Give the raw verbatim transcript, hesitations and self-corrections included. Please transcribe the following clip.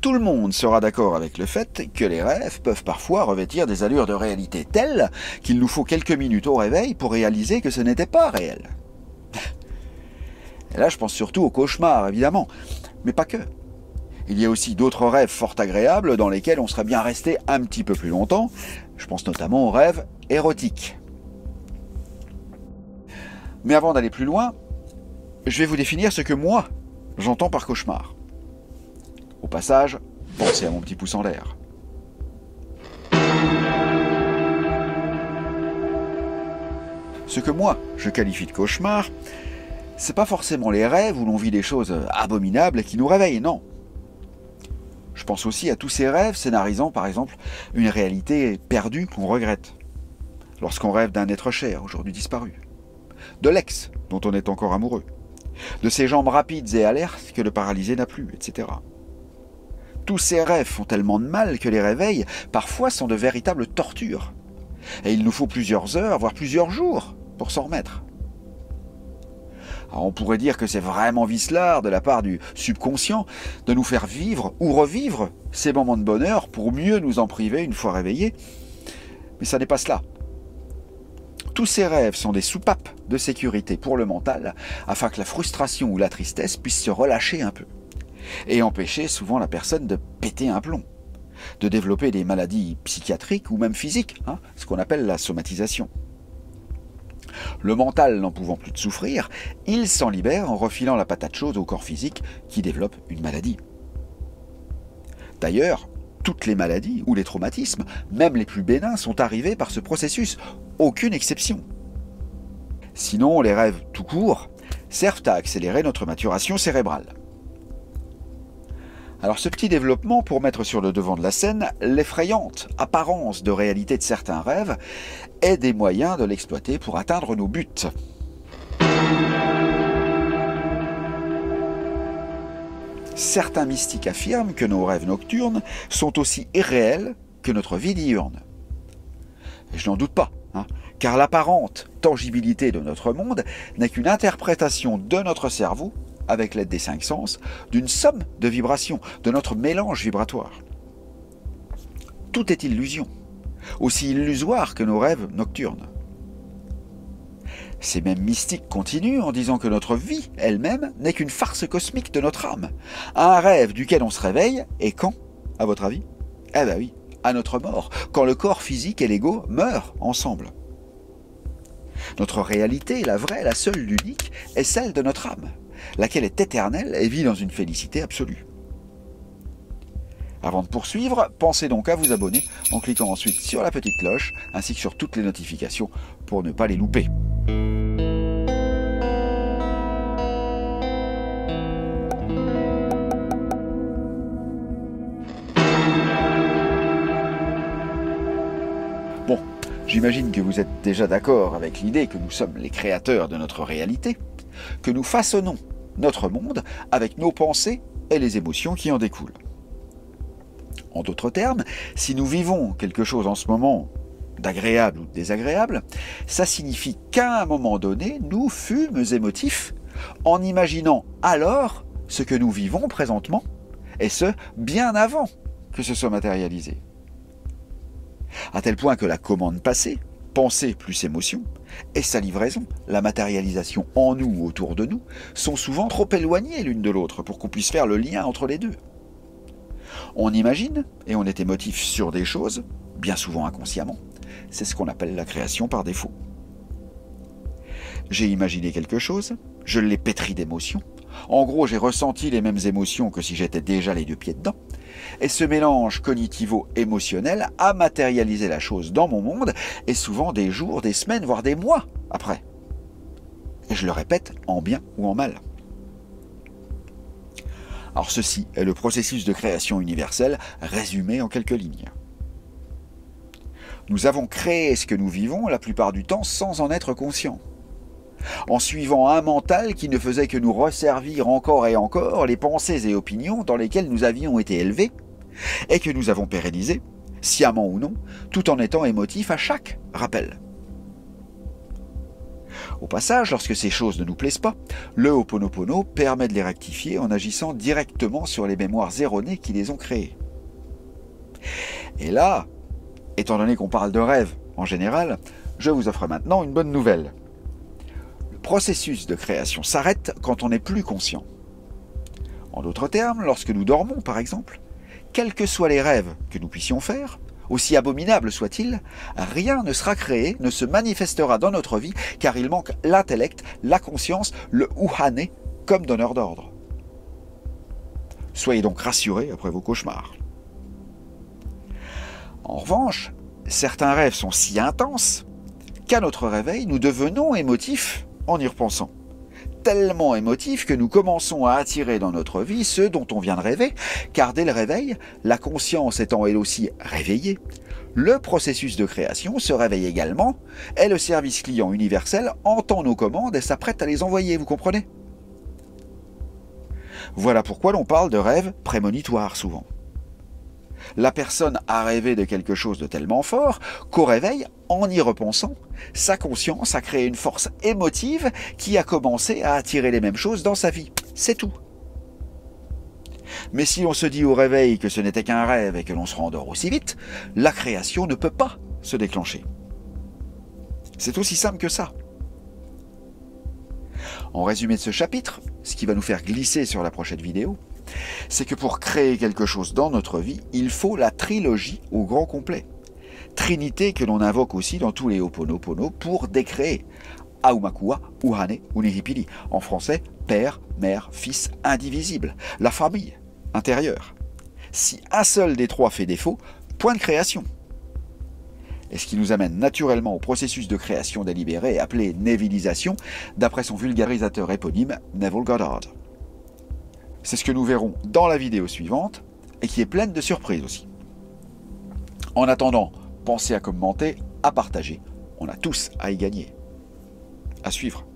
Tout le monde sera d'accord avec le fait que les rêves peuvent parfois revêtir des allures de réalité telles qu'il nous faut quelques minutes au réveil pour réaliser que ce n'était pas réel. Et là, je pense surtout aux cauchemars, évidemment, mais pas que. Il y a aussi d'autres rêves fort agréables dans lesquels on serait bien resté un petit peu plus longtemps. Je pense notamment aux rêves érotiques. Mais avant d'aller plus loin, je vais vous définir ce que moi, j'entends par cauchemar. Au passage, pensez à mon petit pouce en l'air. Ce que moi, je qualifie de cauchemar, c'est pas forcément les rêves où l'on vit des choses abominables qui nous réveillent, non. Je pense aussi à tous ces rêves scénarisant par exemple une réalité perdue qu'on regrette. Lorsqu'on rêve d'un être cher, aujourd'hui disparu. De l'ex, dont on est encore amoureux. De ces jambes rapides et alertes que le paralysé n'a plus, et cetera. Tous ces rêves font tellement de mal que les réveils, parfois, sont de véritables tortures. Et il nous faut plusieurs heures, voire plusieurs jours, pour s'en remettre. Alors on pourrait dire que c'est vraiment vicelard de la part du subconscient de nous faire vivre ou revivre ces moments de bonheur pour mieux nous en priver une fois réveillés. Mais ça n'est pas cela. Tous ces rêves sont des soupapes de sécurité pour le mental afin que la frustration ou la tristesse puisse se relâcher un peu et empêcher souvent la personne de péter un plomb, de développer des maladies psychiatriques ou même physiques, hein, ce qu'on appelle la somatisation. Le mental n'en pouvant plus de souffrir, il s'en libère en refilant la patate chaude au corps physique qui développe une maladie. D'ailleurs, toutes les maladies ou les traumatismes, même les plus bénins, sont arrivés par ce processus, aucune exception. Sinon, les rêves tout court servent à accélérer notre maturation cérébrale. Alors ce petit développement pour mettre sur le devant de la scène l'effrayante apparence de réalité de certains rêves est des moyens de l'exploiter pour atteindre nos buts. Certains mystiques affirment que nos rêves nocturnes sont aussi irréels que notre vie diurne. Et je n'en doute pas, hein, car l'apparente tangibilité de notre monde n'est qu'une interprétation de notre cerveau avec l'aide des cinq sens, d'une somme de vibrations, de notre mélange vibratoire. Tout est illusion, aussi illusoire que nos rêves nocturnes. Ces mêmes mystiques continuent en disant que notre vie elle-même n'est qu'une farce cosmique de notre âme, un rêve duquel on se réveille, et quand, à votre avis? Eh ben oui, à notre mort, quand le corps physique et l'ego meurent ensemble. Notre réalité, la vraie, la seule, l'unique, est celle de notre âme, laquelle est éternelle et vit dans une félicité absolue. Avant de poursuivre, pensez donc à vous abonner en cliquant ensuite sur la petite cloche ainsi que sur toutes les notifications pour ne pas les louper. Bon, j'imagine que vous êtes déjà d'accord avec l'idée que nous sommes les créateurs de notre réalité, que nous façonnons notre monde avec nos pensées et les émotions qui en découlent. En d'autres termes, si nous vivons quelque chose en ce moment d'agréable ou de désagréable, ça signifie qu'à un moment donné, nous fûmes émotifs en imaginant alors ce que nous vivons présentement, et ce, bien avant que ce soit matérialisé. À tel point que la commande passée, pensée plus émotion, et sa livraison, la matérialisation en nous ou autour de nous, sont souvent trop éloignées l'une de l'autre pour qu'on puisse faire le lien entre les deux. On imagine, et on est émotif sur des choses, bien souvent inconsciemment, c'est ce qu'on appelle la création par défaut. J'ai imaginé quelque chose, je l'ai pétri d'émotions, en gros j'ai ressenti les mêmes émotions que si j'étais déjà les deux pieds dedans, et ce mélange cognitivo-émotionnel a matérialisé la chose dans mon monde, et souvent des jours, des semaines, voire des mois après. Et je le répète, en bien ou en mal. Alors ceci est le processus de création universelle résumé en quelques lignes. Nous avons créé ce que nous vivons la plupart du temps sans en être conscients, en suivant un mental qui ne faisait que nous resservir encore et encore les pensées et opinions dans lesquelles nous avions été élevés et que nous avons pérennisées, sciemment ou non, tout en étant émotifs à chaque rappel. Au passage, lorsque ces choses ne nous plaisent pas, le Ho'oponopono permet de les rectifier en agissant directement sur les mémoires erronées qui les ont créées. Et là, étant donné qu'on parle de rêve en général, je vous offre maintenant une bonne nouvelle. Le processus de création s'arrête quand on n'est plus conscient. En d'autres termes, lorsque nous dormons par exemple, quels que soient les rêves que nous puissions faire, aussi abominables soient-ils, rien ne sera créé, ne se manifestera dans notre vie, car il manque l'intellect, la conscience, le uhane comme donneur d'ordre. Soyez donc rassurés après vos cauchemars. En revanche, certains rêves sont si intenses qu'à notre réveil, nous devenons émotifs en y repensant. Tellement émotifs que nous commençons à attirer dans notre vie ceux dont on vient de rêver, car dès le réveil, la conscience étant elle aussi réveillée, le processus de création se réveille également, et le service client universel entend nos commandes et s'apprête à les envoyer, vous comprenez? Voilà pourquoi l'on parle de rêves prémonitoires souvent. La personne a rêvé de quelque chose de tellement fort qu'au réveil, en y repensant, sa conscience a créé une force émotive qui a commencé à attirer les mêmes choses dans sa vie. C'est tout. Mais si on se dit au réveil que ce n'était qu'un rêve et que l'on se rendort aussi vite, la création ne peut pas se déclencher. C'est aussi simple que ça. En résumé de ce chapitre, ce qui va nous faire glisser sur la prochaine vidéo, c'est que pour créer quelque chose dans notre vie, il faut la trilogie au grand complet. Trinité que l'on invoque aussi dans tous les Ho'oponopono pour décréer. Aumakua, Uhane, Uniripili. En français, père, mère, fils, indivisible. La famille, intérieure. Si un seul des trois fait défaut, point de création. Et ce qui nous amène naturellement au processus de création délibérée appelé Nevilisation, d'après son vulgarisateur éponyme Neville Goddard. C'est ce que nous verrons dans la vidéo suivante, et qui est pleine de surprises aussi. En attendant, pensez à commenter, à partager. On a tous à y gagner. À suivre.